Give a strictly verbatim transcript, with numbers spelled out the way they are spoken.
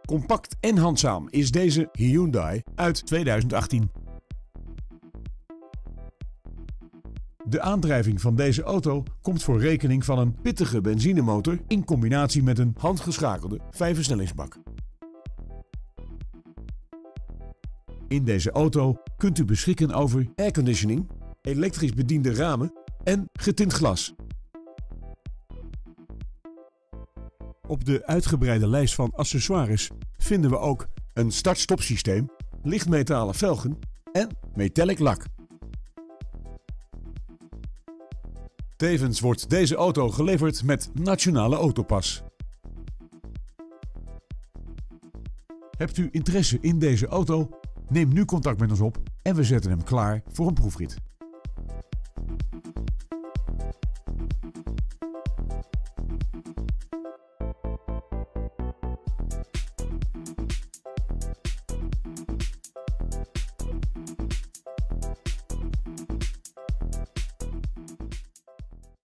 Compact en handzaam is deze Hyundai uit tweeduizend achttien. De aandrijving van deze auto komt voor rekening van een pittige benzinemotor in combinatie met een handgeschakelde vijfversnellingsbak. In deze auto kunt u beschikken over airconditioning, elektrisch bediende ramen en getint glas. Op de uitgebreide lijst van accessoires vinden we ook een start-stop systeem, lichtmetalen velgen en metallic lak. Tevens wordt deze auto geleverd met Nationale Autopas. Hebt u interesse in deze auto? Neem nu contact met ons op en we zetten hem klaar voor een proefrit.